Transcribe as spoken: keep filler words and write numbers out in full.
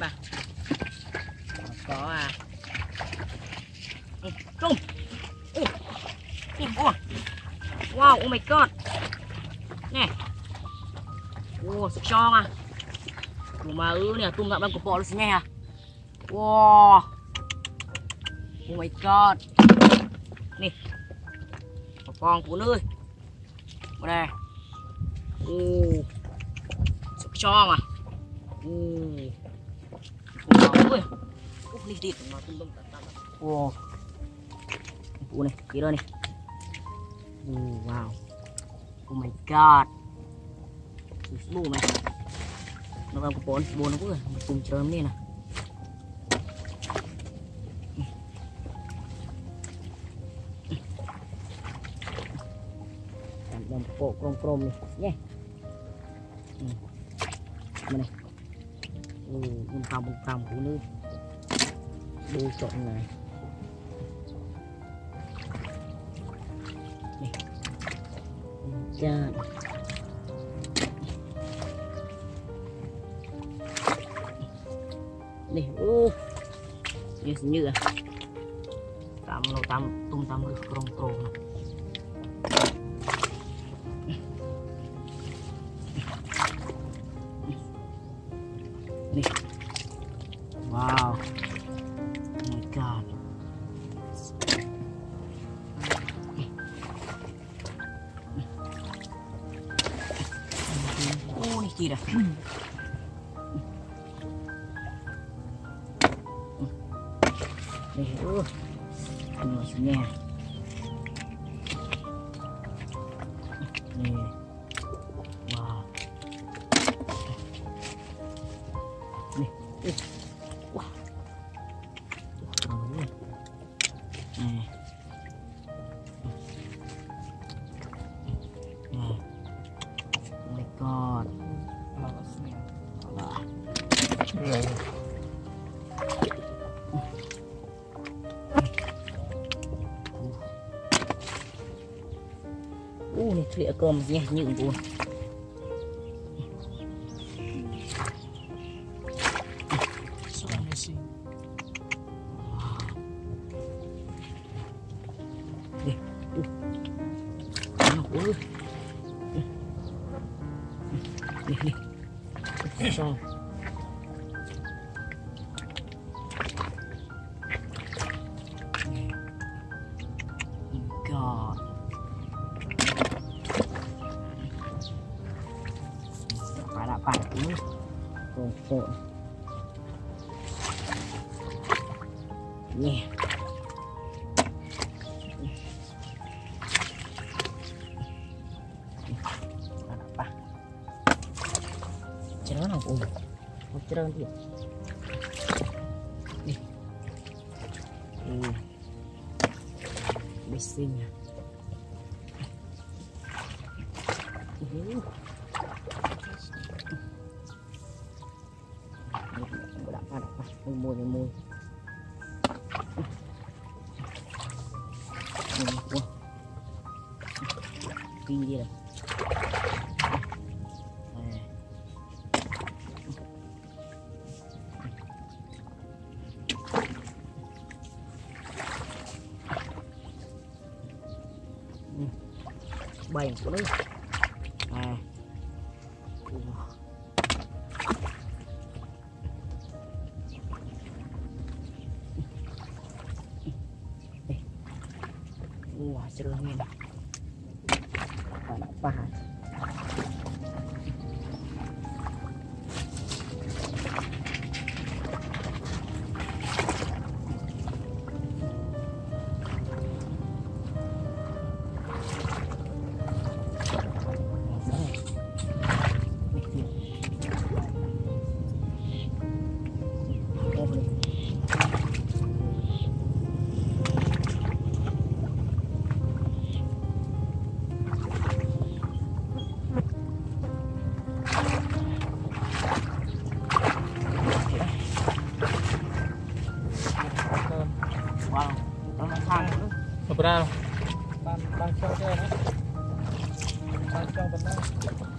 à có à trung wow wow oh my god nè wow sức tròn à mà ư nè tung gặp đang của bộ luôn nghe à wow oh my god nè con của nơi đây uh, sức tròn à uh, ui ui đi mà tung tung wow ui này kỹ đây này uh, wow oh my god lu mày nó vào cục bồn bồn nó cũng cùng chớm đi nè làm bộ crom crom này nhé này ừ một cằm một cằm của nữ đôi trộn này này cha này ô như như à tam nó tam tung tam được crom crom này wow oh my god oh này gì đây này ơ anh nói xuống nha này wow này wow này này oh my god này u này thịa cơm gì những buồn sao God phải là phải cũng còn phộn nhẹ chớ nào cũng một chớ đi đi ừ đi xin nha đã bắt đầu mùi mùi đi đi này bày của nó à wah celangin anak pahat Berapa? Bang bang coba deh. Bang coba benar.